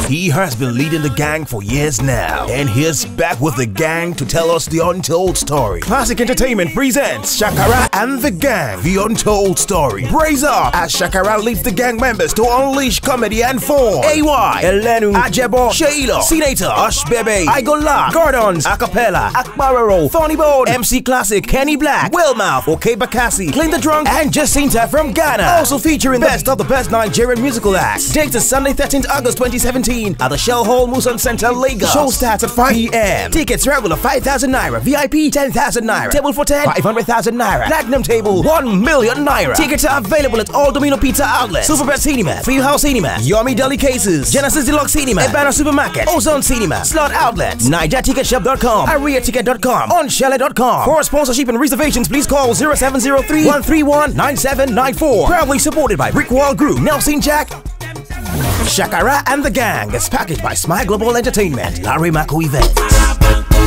He has been leading the gang for years now, and he's back with the gang to tell us the untold story. Classic Entertainment presents Shakara and the Gang, the untold story. Brace up as Shakara leads the gang members to unleash comedy and fun. AY, Elenu, Ajebo, Sheila, Senator, Ush Bebe, Igola, Gordons, Acapella, Akbararo, Thorny Bone, MC Classic, Kenny Black, Willmouth, OK Bakassi, Clean the Drunk, and Jacinta from Ghana. Also featuring the best of the best Nigerian musical acts. Date is Sunday 13th August 2017 at the Shell Hall Muson Center, Lagos. Show starts at 5 p.m. Tickets regular 5,000 naira, VIP 10,000 naira, table for 10 500,000 naira, platinum table 1 million naira. Tickets are available at all Domino Pizza outlets, Superbet Cinema, Fieldhouse Cinema, Yomi Delicacies, Genesis Deluxe Cinema, Ebana Supermarket, Ozone Cinema, Slot Outlets, NigerTicketShop.com, AriaTicket.com, OnShelle.com. For sponsorship and reservations, please call 0703-131-9794. Proudly supported by Brickwall Group, Nelson Jack. Shakara and the Gang is packaged by Smile Global Entertainment, Larry Mako Events.